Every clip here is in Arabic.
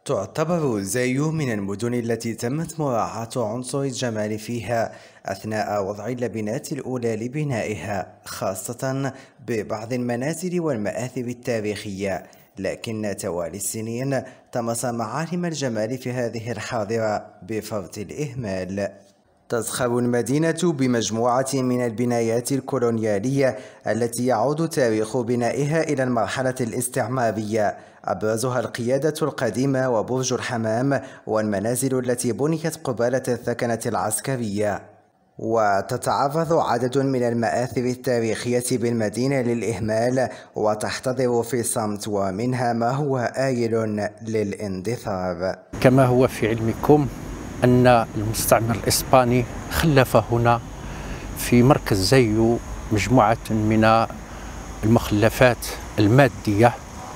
تعتبر زايو من المدن التي تمت مراعاة عنصر الجمال فيها أثناء وضع اللبنات الأولى لبنائها، خاصة ببعض المنازل والمآثر التاريخية. لكن توالي السنين طمس معالم الجمال في هذه الحاضرة بفرط الإهمال. تزخر المدينة بمجموعة من البنايات الكولونيالية التي يعود تاريخ بنائها إلى المرحلة الاستعمارية، أبرزها القيادة القديمة وبرج الحمام والمنازل التي بنيت قبالة الثكنة العسكرية. وتتعرض عدد من المآثر التاريخية بالمدينة للإهمال وتحتضر في صمت، ومنها ما هو آيل للاندثار. كما هو في علمكم أن المستعمر الإسباني خلف هنا في مركز زايو مجموعة من المخلفات المادية،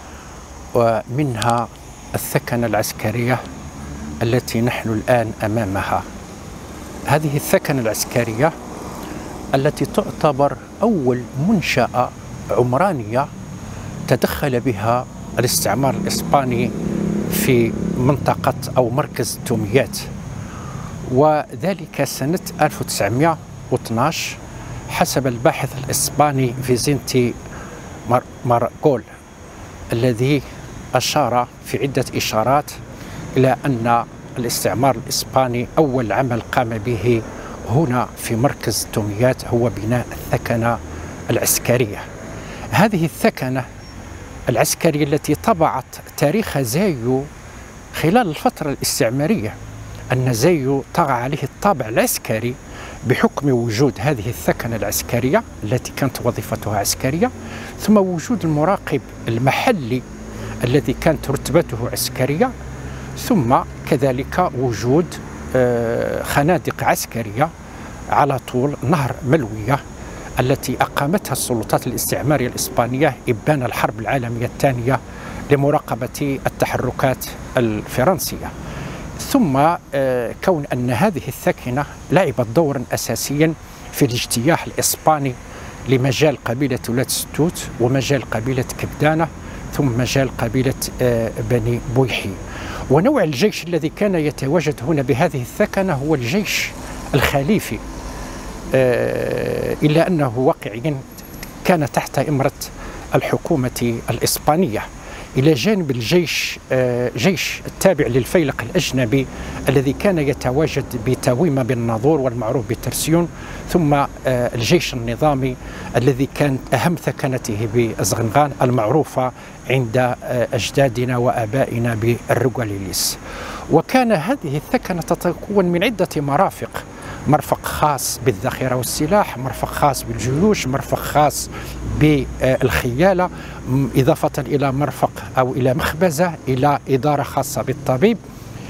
ومنها الثكنة العسكرية التي نحن الآن أمامها. هذه الثكنة العسكرية التي تعتبر أول منشأة عمرانية تدخل بها الاستعمار الإسباني في منطقة أو مركز توميات، وذلك سنة 1912 حسب الباحث الإسباني فيزنتي مارغول، الذي أشار في عدة إشارات إلى أن الاستعمار الإسباني أول عمل قام به هنا في مركز توميات هو بناء الثكنة العسكرية. هذه الثكنة العسكرية التي طبعت تاريخ زايو خلال الفترة الاستعمارية، أن زايو طغى عليه الطابع العسكري بحكم وجود هذه الثكنة العسكرية التي كانت وظيفتها عسكرية، ثم وجود المراقب المحلي الذي كانت رتبته عسكرية، ثم كذلك وجود خنادق عسكرية على طول نهر ملوية التي أقامتها السلطات الاستعمارية الإسبانية إبان الحرب العالمية الثانية لمراقبة التحركات الفرنسية. ثم كون أن هذه الثكنة لعبت دورا أساسيا في الاجتياح الإسباني لمجال قبيلة ولاد ستوت ومجال قبيلة كبدانة ثم مجال قبيلة بني بويحي. ونوع الجيش الذي كان يتواجد هنا بهذه الثكنة هو الجيش الخليفي، إلا أنه واقعيا كان تحت إمرة الحكومة الإسبانية، إلى جانب الجيش جيش التابع للفيلق الأجنبي الذي كان يتواجد بتويمة بالناظور والمعروف بترسيون، ثم الجيش النظامي الذي كانت أهم ثكنته بزغنغان المعروفة عند أجدادنا وآبائنا بالرجاليليس. وكان هذه الثكنة تتكون من عدة مرافق: مرفق خاص بالذخيرة والسلاح، مرفق خاص بالجيوش، مرفق خاص بالخيالة، إضافة إلى مرفق أو إلى مخبزة، إلى إدارة خاصة بالطبيب.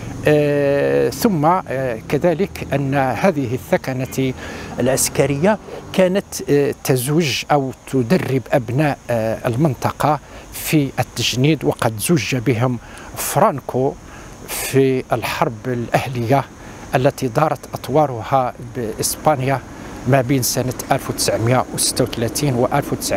ثم كذلك أن هذه الثكنة العسكرية كانت تزوج أو تدرب أبناء المنطقة في التجنيد، وقد زوج بهم فرانكو في الحرب الأهلية التي دارت أطوارها بإسبانيا ما بين سنة 1936 و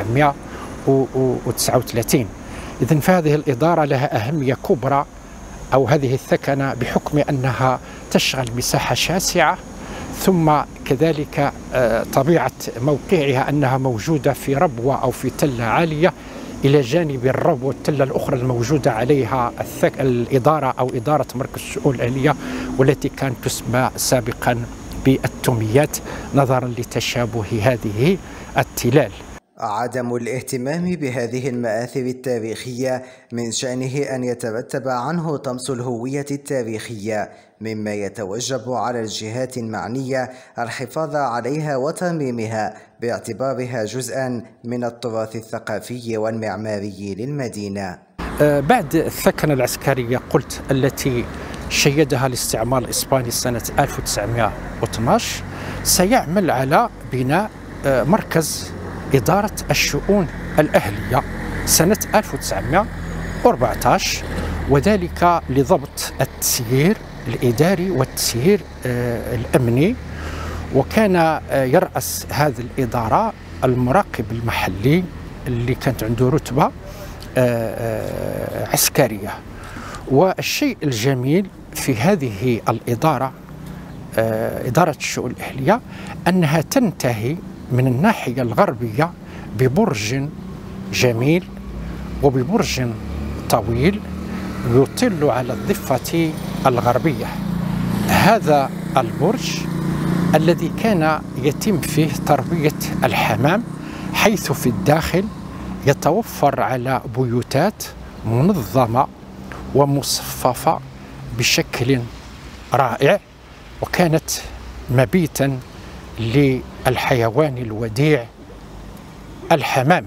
1939. إذن فهذه الإدارة لها أهمية كبرى، أو هذه الثكنة، بحكم أنها تشغل مساحة شاسعة، ثم كذلك طبيعة موقعها أنها موجودة في ربوة أو في تلة عالية، إلى جانب الربوة والتلة الأخرى الموجودة عليها الإدارة أو إدارة مركز الشؤون الأهلية، والتي كانت تسمى سابقا بالتوميات نظرا لتشابه هذه التلال. عدم الاهتمام بهذه المآثر التاريخية من شأنه أن يترتب عنه طمس الهوية التاريخية، مما يتوجب على الجهات المعنية الحفاظ عليها وترميمها باعتبارها جزءا من التراث الثقافي والمعماري للمدينة. بعد الثكنة العسكرية قلت التي شيدها الاستعمار الإسباني سنة 1912، سيعمل على بناء مركز إدارة الشؤون الأهلية سنة 1914، وذلك لضبط التسيير الإداري والتسيير الأمني. وكان يرأس هذه الإدارة المراقب المحلي اللي كانت عنده رتبة عسكرية. والشيء الجميل في هذه الإدارة، إدارة الشؤون الأهلية، أنها تنتهي من الناحية الغربية ببرج جميل وببرج طويل يطل على الضفة الغربية. هذا البرج الذي كان يتم فيه تربية الحمام، حيث في الداخل يتوفر على بيوتات منظمة ومصففة بشكل رائع، وكانت مبيتا للحيوان الوديع الحمام.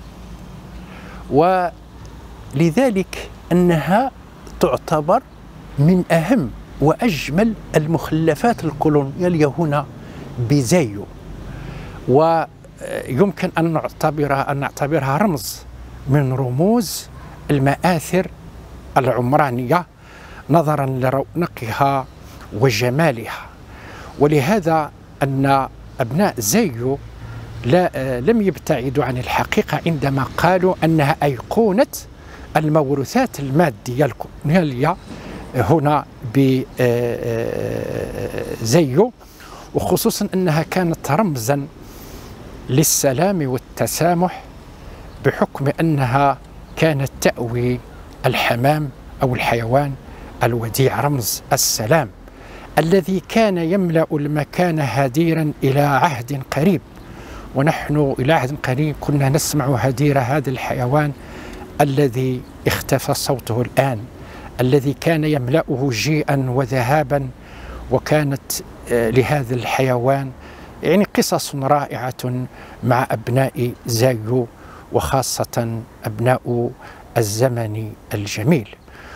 ولذلك أنها تعتبر من أهم وأجمل المخلفات الكولونيالية هنا بزايو، ويمكن أن نعتبرها رمز من رموز المآثر العمرانية نظرا لرونقها وجمالها. ولهذا أن أبناء زايو لم يبتعدوا عن الحقيقة عندما قالوا أنها أيقونة الموروثات المادية الكولونيالية هنا بزايو، وخصوصا أنها كانت رمزا للسلام والتسامح، بحكم أنها كانت تأوي الحمام أو الحيوان الوديع، رمز السلام الذي كان يملأ المكان هديرا إلى عهد قريب. ونحن إلى عهد قريب كنا نسمع هدير هذا الحيوان الذي اختفى صوته الآن، الذي كان يملأه جيئا وذهابا. وكانت لهذا الحيوان يعني قصص رائعة مع أبناء زايو، وخاصة أبناء الزمن الجميل.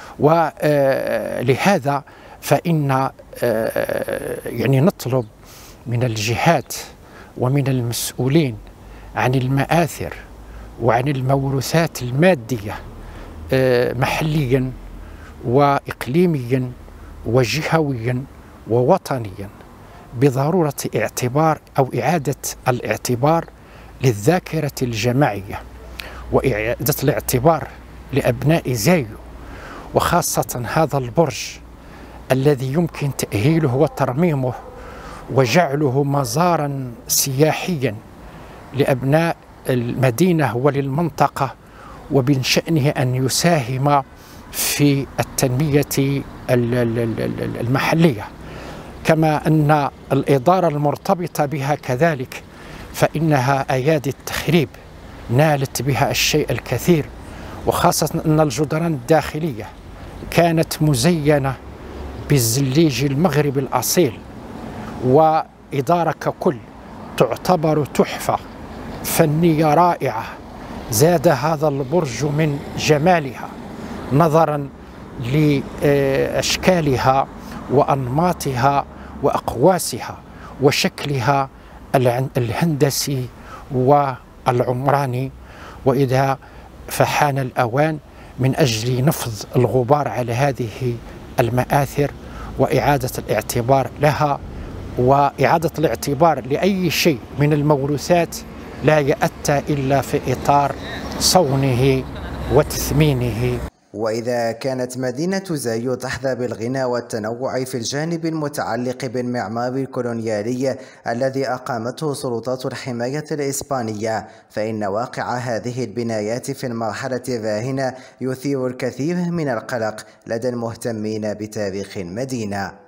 ولهذا فإن يعني نطلب من الجهات ومن المسؤولين عن المآثر وعن الموروثات المادية محليا وإقليميا وجهويا ووطنيا بضرورة اعتبار أو إعادة الاعتبار للذاكرة الجماعية، وإعادة الاعتبار لأبناء زايو، وخاصة هذا البرج الذي يمكن تأهيله وترميمه وجعله مزارا سياحيا لأبناء المدينة وللمنطقة، ومن شأنه أن يساهم في التنمية المحلية. كما أن الإدارة المرتبطة بها كذلك فإنها أيادي التخريب نالت بها الشيء الكثير، وخاصة أن الجدران الداخلية كانت مزينة بالزليج المغربي الأصيل، وإدارة ككل تعتبر تحفة فنية رائعة. زاد هذا البرج من جمالها نظرا لأشكالها وأنماطها وأقواسها وشكلها الهندسي والعمراني. وإذا فحان الأوان من أجل نفض الغبار على هذه المآثر وإعادة الاعتبار لها، وإعادة الاعتبار لأي شيء من الموروثات لا يأتى إلا في إطار صونه وتثمينه. وإذا كانت مدينة زايو تحظى بالغنى والتنوع في الجانب المتعلق بالمعمار الكولونيالي الذي أقامته سلطات الحماية الإسبانية، فإن واقع هذه البنايات في المرحلة الراهنة يثير الكثير من القلق لدى المهتمين بتاريخ المدينة.